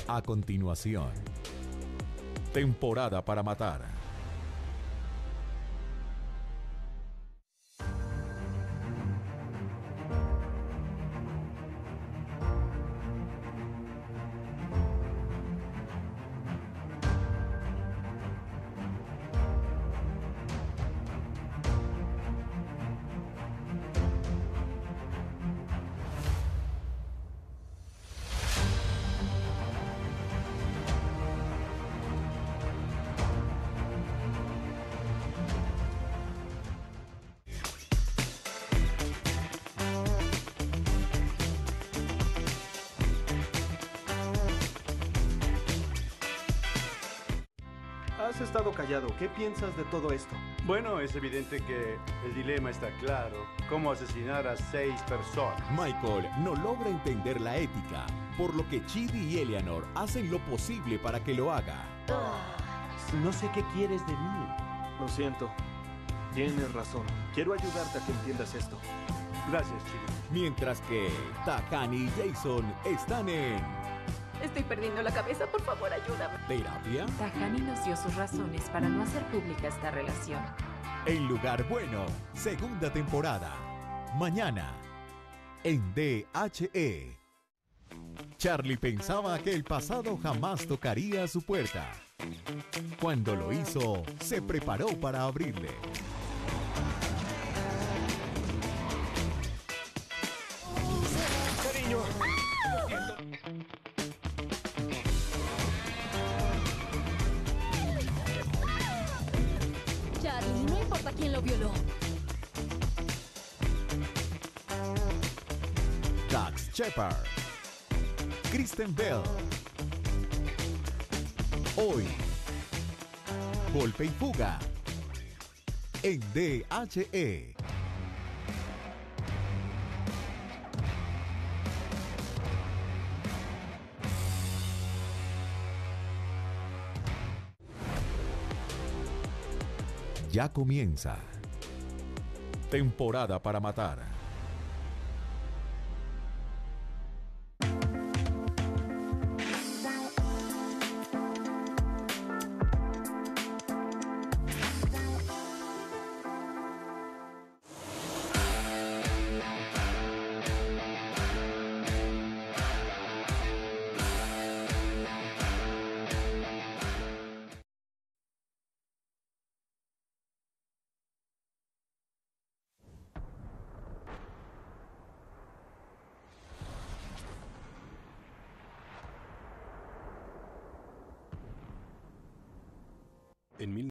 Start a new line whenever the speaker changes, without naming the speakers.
A continuación, temporada para matar.
Has estado callado. ¿Qué piensas de todo esto?
Bueno, es evidente que el dilema está claro. ¿Cómo asesinar a 6 personas?
Michael no logra entender la ética, por lo que Chidi y Eleanor hacen lo posible para que lo haga.
No sé qué quieres de mí.
Lo siento. Tienes razón. Quiero ayudarte a que entiendas esto.
Gracias, Chidi.
Mientras que Tahani y Jason están en
Estoy perdiendo la cabeza, por favor, ayúdame.
terapia,
Tahani nos dio sus razones para no hacer pública esta relación.
en Lugar Bueno, segunda temporada. Mañana, en DHE. Charlie pensaba que el pasado jamás tocaría su puerta. Cuando lo hizo, se preparó para abrirle.
Cariño.
Charlie, no importa quién lo violó.
Dax Shepard, Kristen Bell. Hoy, Golpe y Fuga, en DHE. Ya comienza. Temporada para matar.
En